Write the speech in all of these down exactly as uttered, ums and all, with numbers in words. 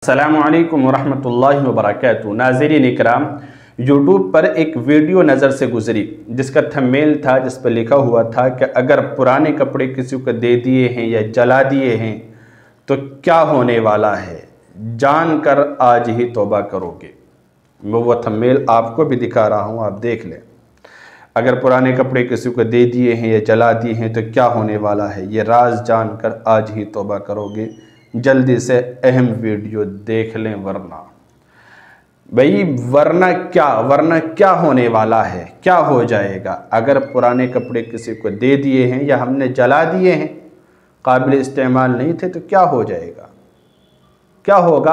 السلام علیکم ورحمۃ اللہ وبرکاتہ۔ ناظرین اکرام، یوٹیوب پر ایک ویڈیو نظر سے گزری جس کا تھمبنیل تھا، جس پر لکھا ہوا تھا کہ اگر پرانے کپڑے کسی کو دے دیے ہیں یا جلا دیے ہیں تو کیا ہونے والا ہے، جان کر آج ہی توبہ کرو گے۔ میں وہ تھمبنیل آپ کو بھی دکھا رہا ہوں، آپ دیکھ لیں۔ اگر پرانے کپڑے کسی کو دے دیے ہیں یا جلا دیے ہیں تو کیا ہونے والا ہے، یہ راز جان کر آج ہی توبہ کرو گے۔ جلدی سے اہم ویڈیو دیکھ لیں، ورنہ بھئی ورنہ کیا ورنہ کیا ہونے والا ہے، کیا ہو جائے گا اگر پرانے کپڑے کسی کو دے دیے ہیں یا ہم نے جلا دیے ہیں، قابل استعمال نہیں تھے، تو کیا ہو جائے گا، کیا ہوگا۔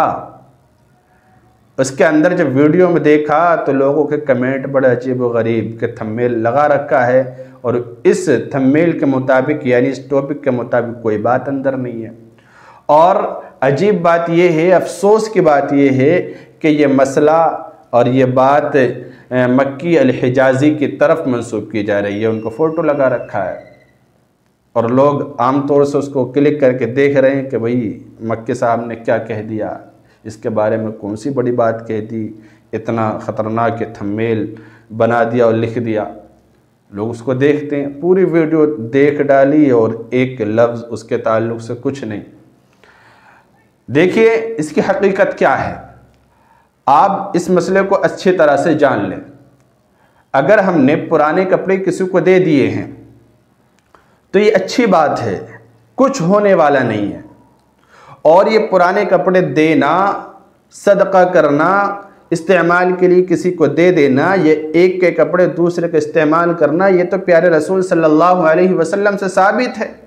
اس کے اندر جب ویڈیو میں دیکھا تو لوگوں کے کمنٹ بڑے عجیب و غریب کہ تھمبنیل لگا رکھا ہے اور اس تھمبنیل کے مطابق یعنی اس ٹاپک کے مطابق کوئی بات اندر نہیں ہے۔ اور عجیب بات یہ ہے، افسوس کی بات یہ ہے کہ یہ مسئلہ اور یہ بات مکی الحجازی کی طرف منسوب کی جا رہی ہے۔ ان کو فوٹو لگا رکھا ہے اور لوگ عام طور سے اس کو کلک کر کے دیکھ رہے ہیں کہ بھئی مکی صاحب نے کیا کہہ دیا، اس کے بارے میں کون سی بڑی بات کہہ دی، اتنا خطرناک تھمبنیل بنا دیا اور لکھ دیا۔ لوگ اس کو دیکھتے ہیں، پوری ویڈیو دیکھ ڈالی اور ایک لفظ اس کے تعلق سے کچھ نہیں۔ دیکھیے اس کی حقیقت کیا ہے، آپ اس مسئلے کو اچھی طرح سے جان لیں۔ اگر ہم نے پرانے کپڑے کسی کو دے دیے ہیں تو یہ اچھی بات ہے، کچھ ہونے والا نہیں ہے۔ اور یہ پرانے کپڑے دینا، صدقہ کرنا، استعمال کے لیے کسی کو دے دینا، یہ ایک کے کپڑے دوسرے کا استعمال کرنا، یہ تو پیارے رسول صلی اللہ علیہ وسلم سے ثابت ہے۔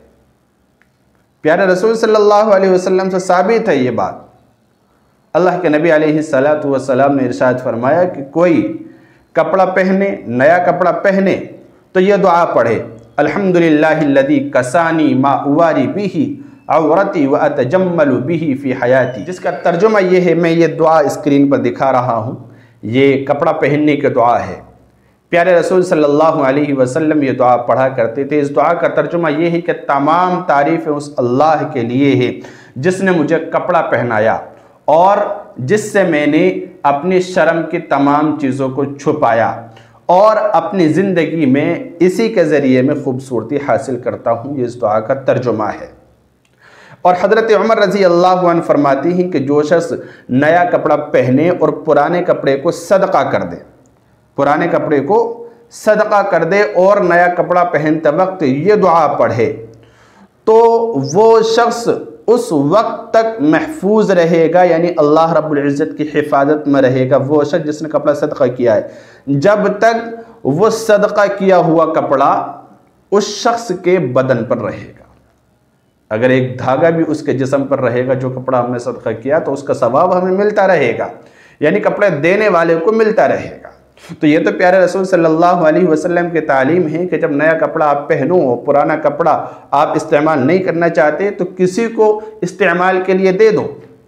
پیارے رسول صلی اللہ علیہ وسلم سے ثابت ہے یہ بات۔ اللہ کے نبی علیہ السلام نے ارشاد فرمایا کہ کوئی کپڑا پہنے، نیا کپڑا پہنے تو یہ دعا پڑھے، الحمدللہ الذی کسانی ما اواری بہ عورتی واتجمل بہ فی حیاتی، جس کا ترجمہ یہ ہے، میں یہ دعا اسکرین پر دکھا رہا ہوں، یہ کپڑا پہننے کی دعا ہے۔ پیارے رسول صلی اللہ علیہ وسلم یہ دعا پڑھا کرتے تھے۔ اس دعا کا ترجمہ یہ ہے کہ تمام تعریفیں اس اللہ کے لیے ہے جس نے مجھے کپڑا پہنایا اور جس سے میں نے اپنی شرم کی تمام چیزوں کو چھپایا اور اپنی زندگی میں اسی کے ذریعے میں خوبصورتی حاصل کرتا ہوں۔ یہ اس دعا کا ترجمہ ہے۔ اور حضرت عمر رضی اللہ عنہ فرماتی ہیں کہ جو شخص نیا کپڑا پہنے اور پرانے کپڑے کو صدقہ کر دے، پرانے کپڑے کو صدقہ کر دے اور نیا کپڑا پہنتے وقت یہ دعا پڑھے تو وہ شخص اس وقت تک محفوظ رہے گا، یعنی اللہ رب العزت کی حفاظت میں رہے گا وہ شخص جس نے کپڑا صدقہ کیا ہے، جب تک وہ صدقہ کیا ہوا کپڑا اس شخص کے بدن پر رہے گا۔ اگر ایک دھاگا بھی اس کے جسم پر رہے گا جو کپڑا ہم نے صدقہ کیا تو اس کا ثواب ہمیں ملتا رہے گا، یعنی کپڑے دینے والے کو ملتا رہے گا۔ تو یہ تو پیارے رسول صلی اللہ علیہ وسلم کی تعلیم ہے کہ جب نیا کپڑا آپ پہنو، پرانا کپڑا آپ استعمال نہیں کرنا چاہتے تو کسی کو استعمال کے لیے دے دو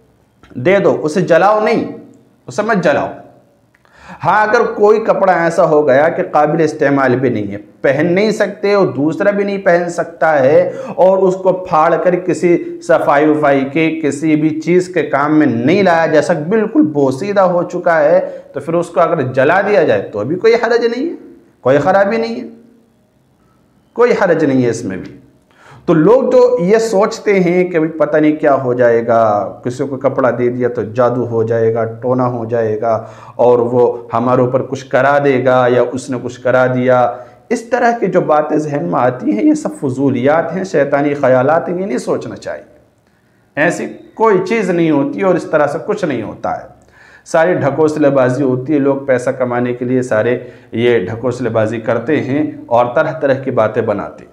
دے دو اسے جلاؤ نہیں، اسے مت جلاؤ۔ ہاں اگر کوئی کپڑا ایسا ہو گیا کہ قابل استعمال بھی نہیں ہے، پہن نہیں سکتے اور دوسرا بھی نہیں پہن سکتا ہے اور اس کو پھاڑ کر کسی صفائی وفائی کے کسی بھی چیز کے کام میں نہیں لایا جا سکتا، بالکل بوسیدہ ہو چکا ہے، تو پھر اس کو اگر جلا دیا جائے تو بھی کوئی حرج نہیں ہے، کوئی خرابی نہیں ہے، کوئی حرج نہیں ہے اس میں بھی۔ تو لوگ جو یہ سوچتے ہیں کہ پتہ نہیں کیا ہو جائے گا، کسی کو کپڑا دے دیا تو جادو ہو جائے گا، ٹونا ہو جائے گا اور وہ ہمارے اوپر کچھ کرا دے گا یا اس نے کچھ کرا دیا، اس طرح کی جو باتیں ذہن میں آتی ہیں یہ سب فضولیات ہیں، شیطانی خیالات ہیں، یہ نہیں سوچنا چاہیے۔ ایسی کوئی چیز نہیں ہوتی اور اس طرح سے کچھ نہیں ہوتا ہے، ساری ڈھکوسلے بازی ہوتی ہے۔ لوگ پیسہ کمانے کے لیے سارے یہ ڈھکوسلے بازی کرتے ہیں اور طرح طرح کی باتیں بناتے ہیں،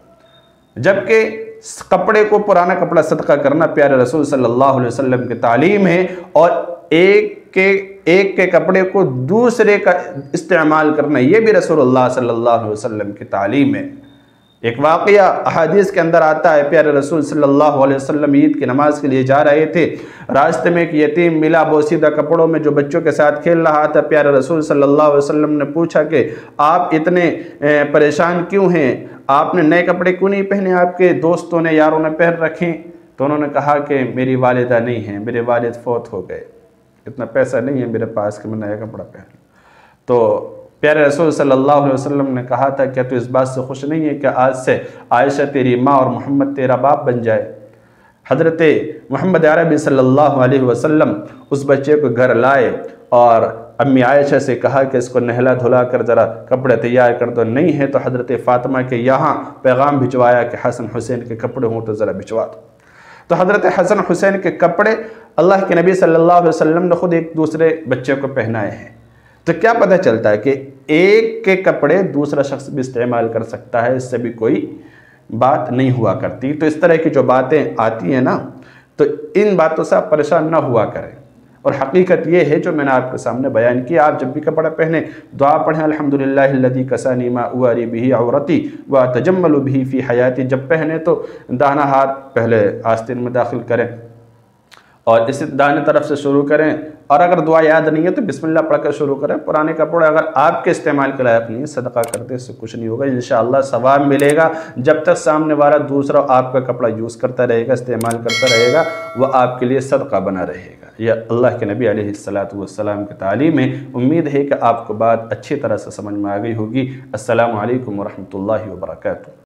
جبکہ کپڑے کو پرانا کپڑا صدقہ کرنا پیارے رسول صلی اللہ علیہ وسلم کی تعلیم ہے، اور ایک کے ایک کے کپڑے کو دوسرے کا استعمال کرنا یہ بھی رسول اللہ صلی اللہ علیہ وسلم کی تعلیم ہے۔ ایک واقعہ احادیث کے اندر آتا ہے، پیارے رسول صلی اللہ علیہ وسلم عید کی نماز کے لیے جا رہے تھے، راستے میں ایک یتیم ملا بوسیدہ کپڑوں میں جو بچوں کے ساتھ کھیل رہا تھا۔ پیارے رسول صلی اللہ علیہ وسلم نے پوچھا کہ آپ اتنے پریشان کیوں ہیں، آپ نے نئے کپڑے کیوں نہیں پہنے، آپ کے دوستوں نے یاروں نے پہن رکھیں؟ تو انہوں نے کہا کہ میری والدہ نہیں ہیں، میرے والد فوت ہو گئے، اتنا پیسہ نہیں ہے میرے پاس کہ میں نیا کپڑا پہن لوں۔ تو پیارے رسول صلی اللہ علیہ وسلم نے کہا تھا کیا تو اس بات سے خوش نہیں ہے کہ آج سے عائشہ تیری ماں اور محمد تیرا باپ بن جائے؟ حضرت محمد عربی صلی اللہ علیہ وسلم اس بچے کو گھر لائے اور امی عائشہ سے کہا کہ اس کو نہلا دھلا کر ذرا کپڑے تیار کر دو، نہیں ہے تو حضرت فاطمہ کے یہاں پیغام بھجوایا کہ حسن حسین کے کپڑے ہوں تو ذرا بھجوا دو۔ تو حضرت حسن حسین کے کپڑے اللہ کے نبی صلی اللہ علیہ وسلم نے خود ایک دوسرے بچے کو پہنائے ہیں۔ تو کیا پتہ چلتا ہے کہ ایک کے کپڑے دوسرا شخص بھی استعمال کر سکتا ہے، اس سے بھی کوئی بات نہیں ہوا کرتی۔ تو اس طرح کی جو باتیں آتی ہیں نا، تو ان باتوں سے آپ پریشان نہ ہوا کریں، اور حقیقت یہ ہے جو میں نے آپ کے سامنے بیان کی، آپ جب بھی کپڑا پہنیں دعا پڑھیں الحمدللہ الذی کسانی ما اواری بہ عورتی واتجمل بہ فی حیاتی۔ جب پہنیں تو داہنا ہاتھ پہلے آستین میں داخل کریں اور اسی دائیں طرف سے شروع کریں، اور اگر دعا یاد نہیں ہے تو بسم اللہ پڑھ کر شروع کریں۔ پرانے کپڑے اگر آپ کے استعمال کے لائق نہیں ہے، صدقہ کرتے اس سے کچھ نہیں ہوگا، انشاءاللہ ثواب ملے گا۔ جب تک سامنے والا دوسرا آپ کا کپڑا یوز کرتا رہے گا، استعمال کرتا رہے گا، وہ آپ کے لیے صدقہ بنا رہے گا۔ یہ اللہ کے نبی علیہ السلام کی تعلیم ہے۔ امید ہے کہ آپ کو بات اچھی طرح سے سمجھ میں آ گئی ہوگی۔ السلام علیکم ورحمۃ اللہ وبرکاتہ۔